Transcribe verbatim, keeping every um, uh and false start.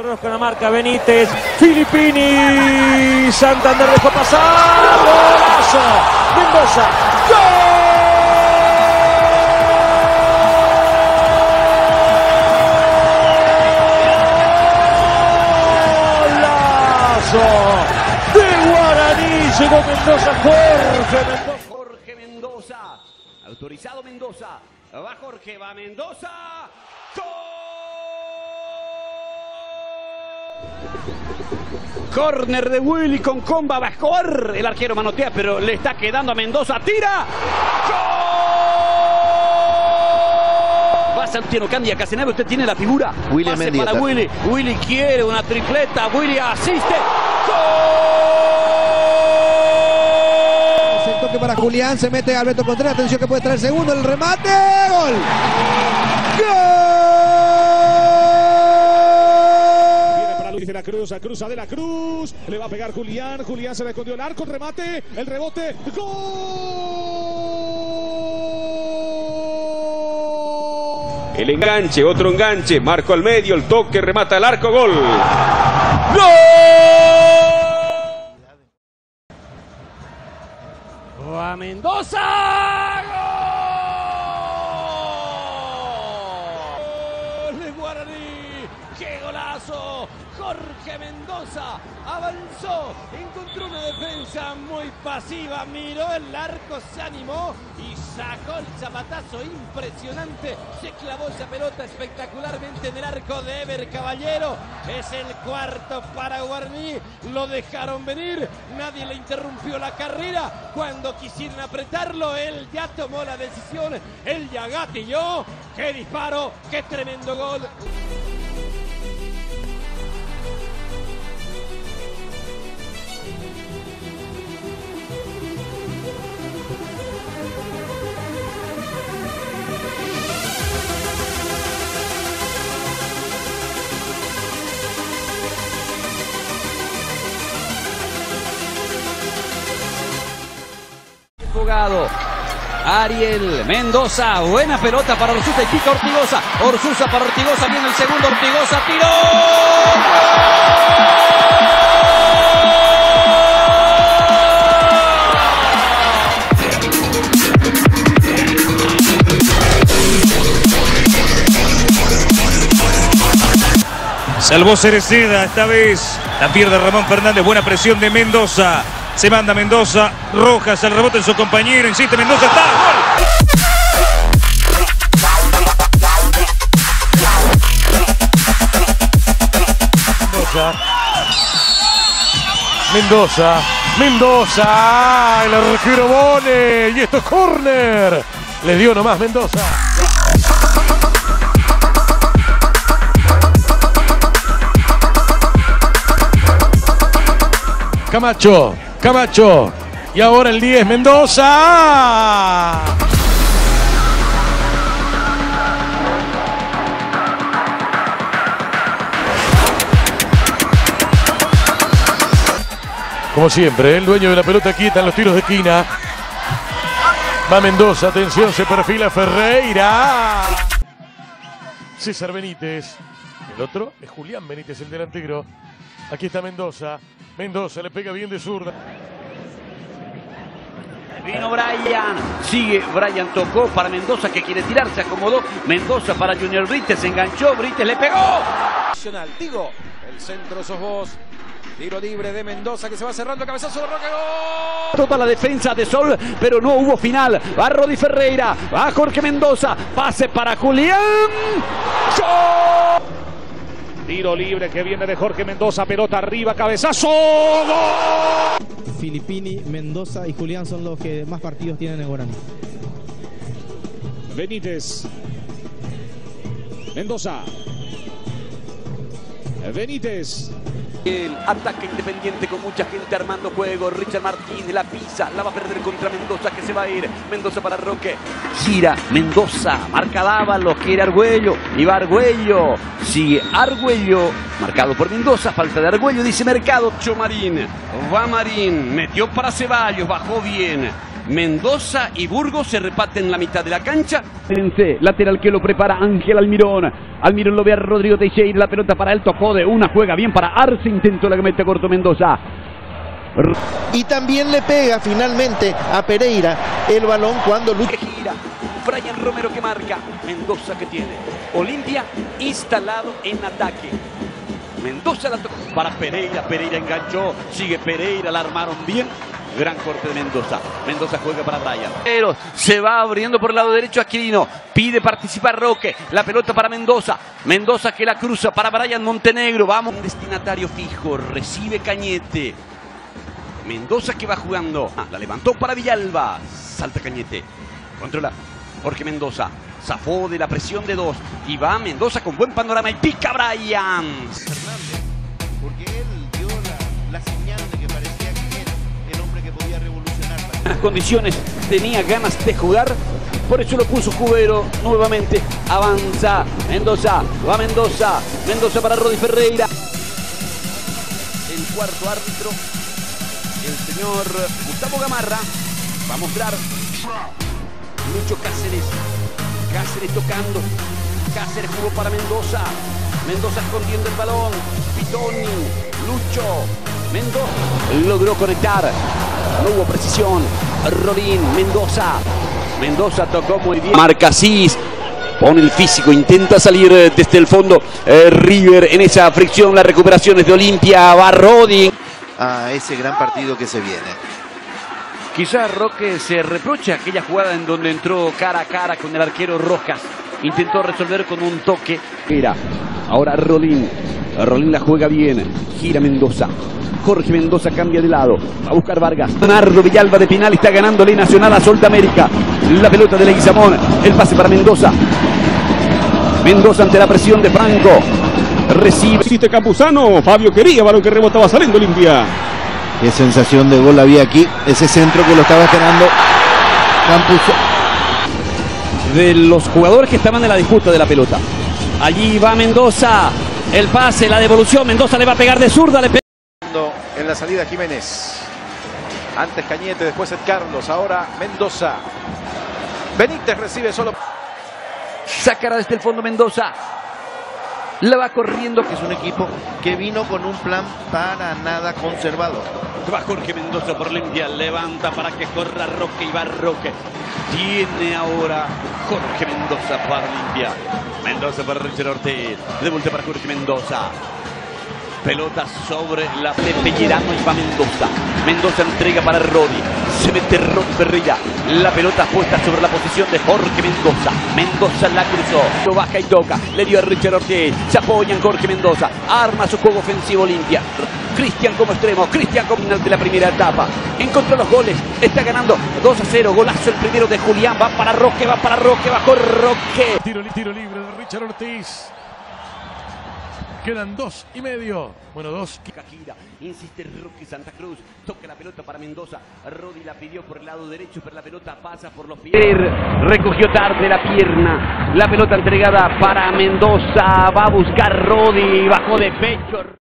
Carlos con la marca, Benítez, Filippini, Santander dejó pasar, golazo, Mendoza, golazo de Guaraní, llegó Mendoza, Jorge Mendoza. Jorge Mendoza, autorizado Mendoza, va Jorge, va Mendoza, ¡gol! Corner de Willy con comba, va a jugar, el arquero manotea, pero le está quedando a Mendoza, tira, ¡gol! Va Santiago Candia Casenave, usted tiene la figura, Willy pase Mendieta. para Willy, Willy quiere una tripleta, Willy asiste, ¡gol! El toque para Julián, se mete Alberto Contreras, atención que puede traer el segundo, el remate, gol. Viene para Luis de la Cruz, a Cruz, a de la Cruz, le va a pegar Julián, Julián se le escondió el arco, el remate, el rebote, gol. El enganche, otro enganche, marco al medio, el toque, remata el arco, gol. ¡Gol! A Mendoza, gol de Guaraní, qué golazo, Jorge Mendoza avanzó, encontró una defensa muy pasiva, miró el arco, se animó y sacó el zapatazo impresionante, se clavó esa pelota espectacularmente en el arco de Ever Caballero, es el cuarto para Guaraní, lo dejaron venir, nadie le interrumpió la carrera, cuando quisieron apretarlo, él ya tomó la decisión, él ya gatilló, qué disparo, qué tremendo gol. Jugado Ariel Mendoza, buena pelota para Orsusa y pica Ortigosa, Orsusa para Ortigosa, viene el segundo, Ortigosa tiró, salvó Cereceda, esta vez la pierde Ramón Fernández, buena presión de Mendoza. Se manda Mendoza, Rojas, el rebote en su compañero, insiste Mendoza, está, Mendoza, Mendoza, Mendoza, el arquero Bone, y esto es córner, le dio nomás Mendoza. Camacho, Camacho, y ahora el diez, Mendoza. Como siempre, el dueño de la pelota quieta en los tiros de esquina. Va Mendoza, atención, se perfila Ferreira. César Benítez, el otro es Julián Benítez, el delantero. Aquí está Mendoza. Mendoza le pega bien de zurda. Vino Brian, sigue Brian, tocó para Mendoza que quiere tirar, se acomodó. Mendoza para Junior Brites, se enganchó, Brites le pegó. Digo, el centro sos vos. Tiro libre de Mendoza que se va cerrando, cabezazo de Roque, gol. Toda la defensa de Sol, pero no hubo final. Va Rodi Ferreira, va Jorge Mendoza, pase para Julián. ¡Gol! Tiro libre que viene de Jorge Mendoza, pelota arriba, cabezazo, gol. Filippini, Mendoza y Julián son los que más partidos tienen en Guaraní. Benítez, Mendoza, Benítez. El ataque Independiente con mucha gente armando juego. Richard Martínez la pisa, la va a perder contra Mendoza que se va a ir. Mendoza para Roque. Gira Mendoza, marca Dávalos, quiere Argüello. Y va Argüello. Sigue Argüello. Marcado por Mendoza, falta de Argüello, dice Mercado. Chomarín, va Marín, metió para Ceballos, bajó bien. Mendoza y Burgos se reparten la mitad de la cancha. Lateral que lo prepara Ángel Almirón. Almirón lo ve a Rodrigo Teixeira. La pelota para él, tocó de una, juega bien para Arce. Intentó la que mete corto Mendoza. Y también le pega finalmente a Pereira el balón cuando lucha. Gira. Brian Romero que marca. Mendoza que tiene. Olimpia instalado en ataque. Mendoza la tocó para Pereira. Pereira enganchó. Sigue Pereira. La armaron bien. Gran corte de Mendoza. Mendoza juega para Brian. Pero se va abriendo por el lado derecho Aquilino. Pide participar Roque. La pelota para Mendoza. Mendoza que la cruza para Brian Montenegro. Vamos. Un destinatario fijo. Recibe Cañete. Mendoza que va jugando. Ah, la levantó para Villalba. Salta Cañete. Controla Jorge Mendoza. Zafó de la presión de dos. Y va Mendoza con buen panorama. Y pica Brian. Fernández. Porque él dio la, la señal de que parecía que era el hombre que podía revolucionar. En las condiciones tenía ganas de jugar. Por eso lo puso Cubero nuevamente. Avanza Mendoza. Va Mendoza. Mendoza para Rodi Ferreira. El cuarto árbitro. El señor Gustavo Gamarra va a mostrar Lucho Cáceres. Cáceres tocando. Cáceres jugó para Mendoza. Mendoza escondiendo el balón. Pitoni. Lucho. Mendoza. Logró conectar. No hubo precisión. Rolín. Mendoza. Mendoza tocó muy bien. Marcasís. Pone el físico. Intenta salir desde el fondo. Eh, River en esa fricción. Las recuperaciones de Olimpia. Va Rodi. A ese gran partido que se viene. Quizás Roque se reproche aquella jugada en donde entró cara a cara con el arquero Rojas. Intentó resolver con un toque. Mira, ahora Rolín. Rolín la juega bien. Gira Mendoza. Jorge Mendoza cambia de lado. Va a buscar Vargas. Leonardo Villalba de penal está ganándole Nacional a Solta América. La pelota de Leguizamón. El pase para Mendoza. Mendoza ante la presión de Franco. Recibe. Existe Campuzano. Fabio quería, balón que rebotaba saliendo Olimpia. Qué sensación de gol había aquí. Ese centro que lo estaba esperando Campuzano. De los jugadores que estaban en la disputa de la pelota. Allí va Mendoza. El pase, la devolución. Mendoza le va a pegar de zurda. Le En la salida Jiménez. Antes Cañete, después Ed Carlos. Ahora Mendoza. Benítez recibe solo. Sacará desde el fondo Mendoza. La va corriendo. Es un equipo que vino con un plan para nada conservador. Va Jorge Mendoza por Olimpia. Levanta para que corra Roque y va Roque. Tiene ahora Jorge Mendoza para Olimpia. Mendoza para Richard Ortiz. De vuelta para Jorge Mendoza. Pelota sobre la de Pellerano y va Mendoza. Mendoza entrega para Rodi. Se mete Rodi Ferreira. La pelota puesta sobre la posición de Jorge Mendoza. Mendoza la cruzó. Lo baja y toca. Le dio a Richard Ortiz. Se apoya en Jorge Mendoza. Arma su juego ofensivo Olimpia. Cristian como extremo. Cristian como final de la primera etapa. Encontró los goles. Está ganando dos a cero. Golazo el primero de Julián. Va para Roque. Va para Roque. Bajó Roque. Tiro, tiro libre de Richard Ortiz. Quedan dos y medio. Bueno, dos. Gira, insiste Roque Santa Cruz. Toca la pelota para Mendoza. Rodi la pidió por el lado derecho, pero la pelota pasa por los pies. Recogió tarde la pierna. La pelota entregada para Mendoza. Va a buscar Rodi. Bajó de pecho.